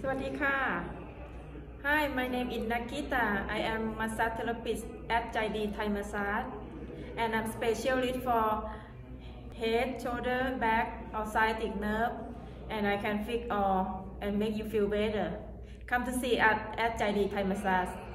สวัสดีค่ะ Hi, my name is Nakita. I am massage therapist at Jaidi Thai Massage, and I'm specialist for head, shoulder, back, or sciatic nerve, and I can fix all and make you feel better. Come to see us at Jaidi Thai Massage.